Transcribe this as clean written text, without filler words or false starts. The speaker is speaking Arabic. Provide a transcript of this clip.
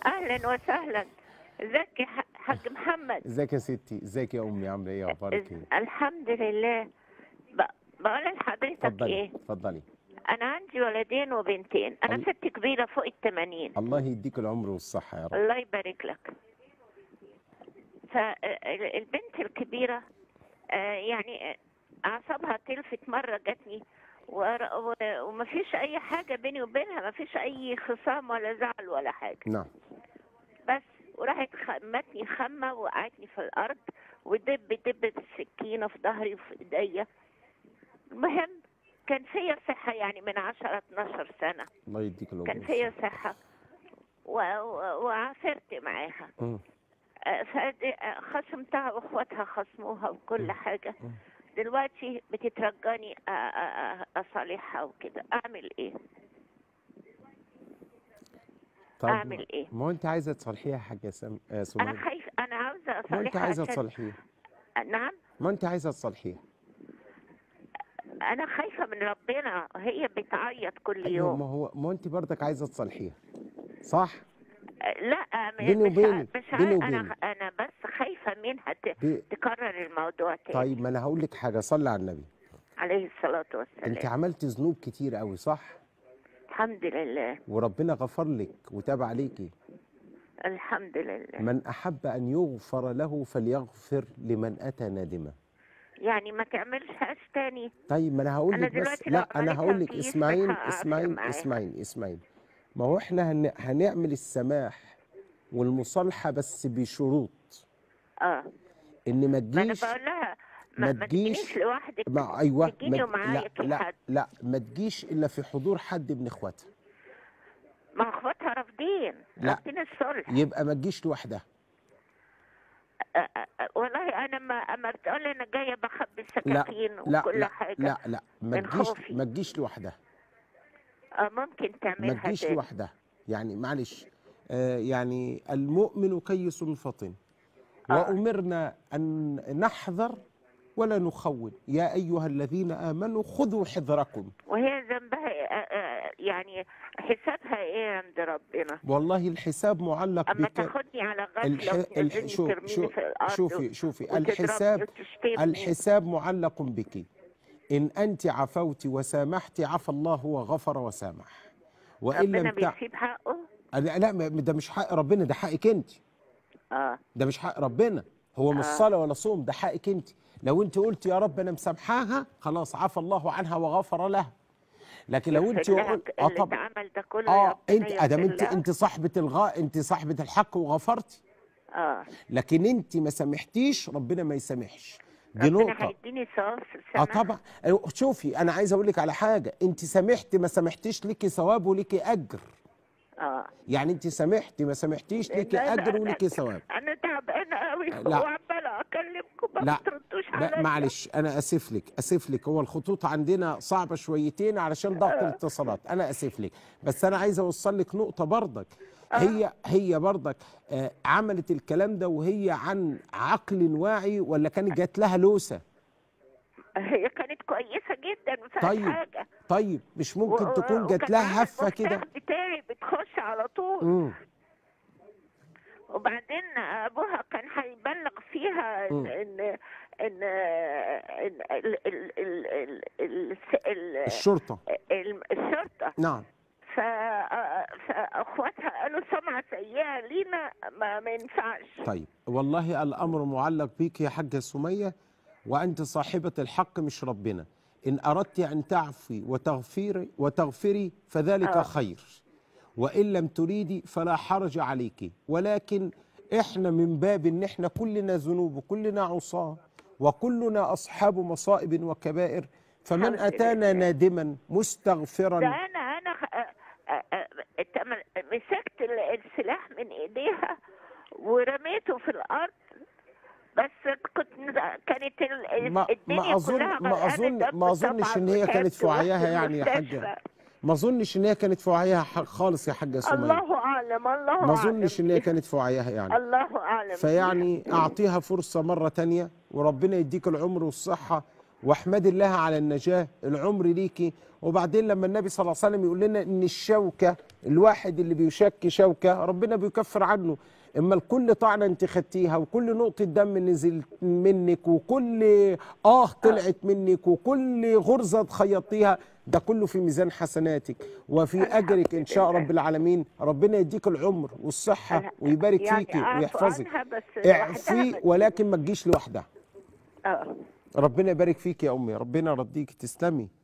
اهلا وسهلا. ازيك يا حاج محمد؟ ازيك يا ستي؟ ازيك يا امي؟ عامله ايه؟ اخبارك ايه؟ الحمد لله. بقول لحضرتك اتفضلي ايه، اتفضلي. انا عندي ولدين وبنتين، انا ست كبيره فوق ال80. الله يديك العمر والصحه يا رب. الله يبارك لك. فالبنت الكبيره يعني اعصابها تلفت مره جاتني، ومفيش اي حاجه بيني وبينها، مفيش اي خصام ولا زعل ولا حاجه. نعم. بس وراحت خمتني خمه وقعتني في الارض، ودب دب السكينه في ظهري وفي ايديا. المهم كان فيا صحه يعني من 10 12 سنه. الله يديك العمر. كان فيا صحه وعافرت معاها. خصمتها واخواتها خصموها وكل حاجه. دلوقتي بتترجاني اصالحها وكده، اعمل ايه؟ طب اعمل ايه؟ ما هو انت عايزه تصالحيها يا حاجه سمية؟ انا خايف، انا عاوزه اصالحها. ما انت عايزه تصالحيها. نعم. ما انت عايزه تصالحيها. انا خايفه من ربنا، هي بتعيط كل ايوه، يوم. ما انت برضك عايزه تصالحيها، صح؟ لا بيني وبينك، بيني وبينك انا بس خايفه منها تكرر الموضوع تاني. طيب ما انا هقول لك حاجه، صلي على النبي عليه الصلاه والسلام. انت عملت ذنوب كتير قوي، صح؟ الحمد لله. وربنا غفر لك وتاب عليكي. الحمد لله. من احب ان يغفر له فليغفر لمن اتى نادما. يعني ما تعملش تاني. طيب ما انا هقول لك بس، لا انا هقول لك اسمعيني. ما هو احنا هنعمل السماح والمصالحه بس بشروط. ان ما تجيش، ما انا بقول لها ما تجيش لوحدك. ايوه تجيني ومعايا طول حد. لا ما تجيش الا في حضور حد من اخواتها. ما اخواتها رافضين الصلح. يبقى ما تجيش لوحدها. والله انا ما بتقول انا جايه بخبي السكاكين وكل حاجه. لا ما تجيش لوحدها. ممكن تعملها. ما تجيش لوحدها، يعني معلش. يعني المؤمن كيس فطن. وأمرنا أن نحذر ولا نخون، يا أيها الذين آمنوا خذوا حذركم. وهي ذنبها يعني حسابها إيه عند ربنا؟ والله الحساب معلق أما تاخدني على غفلة وترميني في الأرض. شوفي الحساب معلق بك. إن أنت عفوت وسامحت عفى الله وغفر وسامح. وإن ربنا بيسيب حقه؟ لا ده مش حق ربنا، ده حقك أنت. ده مش حق ربنا، هو مش صلاة ولا صوم، ده حقك أنت. لو أنت قلت يا رب أنا مسامحاها خلاص عفى الله عنها وغفر لها. لكن لو أنت قلت اللي اتعمل ده كله أنت أدام أنت صاحبة أنت صاحبة الحق وغفرتي. لكن أنت ما سامحتيش، ربنا ما يسامحش. دي نقطة. ربنا هيديني ثواب في السماح. طبعا. شوفي أنا عايز أقول لك على حاجة، أنت سامحتي ما سامحتيش ليكي ثواب وليكي أجر. يعني أنت سامحتي ما سامحتيش ليكي أجر وليكي ثواب. أنا تعبانة قوي وعمالة أكلمكم ما بتردوش عليا. معلش أنا آسف لك، هو الخطوط عندنا صعبة شويتين علشان ضغط الاتصالات، أنا آسف لك، بس أنا عايز أوصل لك نقطة برضك. هي برضك عملت الكلام ده وهي عن عقل واعي ولا كانت جات لها لوسة؟ هي كانت كويسة جدا ما حاجة. طيب مش ممكن تكون جات لها هفة كده؟ بتاعي بتخش على طول. وبعدين ابوها كان هيبلغ فيها ان الشرطة. نعم. فاخواتها قالوا سمعة سيئة لينا ما ينفعش. طيب والله الامر معلق بيك يا حاجة سمية، وأنت صاحبة الحق مش ربنا. إن أردت أن تعفي وتغفري فذلك خير، وإن لم تريدي فلا حرج عليك. ولكن إحنا من باب إن إحنا كلنا ذنوب وكلنا عصاة وكلنا أصحاب مصائب وكبائر، فمن أتانا نادما مستغفرا. ده أنا مسكت السلاح من إيديها ورميته في الأرض، بس كانت الدنيا كلها ما اظنش ان هي كانت في وعيها يعني يا حاجه. ما اظنش ان هي كانت في وعيها خالص يا حاجه سمية. الله اعلم. ما اظنش ان هي كانت في وعيها يعني. الله اعلم. فيعني اعطيها فرصه مره تانية، وربنا يديك العمر والصحه واحمد الله على النجاة، العمر ليكي. وبعدين لما النبي صلى الله عليه وسلم يقول لنا ان الشوكة، الواحد اللي بيشك شوكة ربنا بيكفر عنه. اما الكل طعنة انت خدتيها، وكل نقطة دم نزلت منك، وكل طلعت منك، وكل غرزة خيطتيها، ده كله في ميزان حسناتك وفي اجرك ان شاء رب العالمين. ربنا يديك العمر والصحة ويبارك يعني فيكي أعفو ويحفظك. عنها بس اعفي لوحدها ولكن ما تجيش لوحدها. اه ربنا يبارك فيك يا امي، ربنا يرضيك، تسلمي.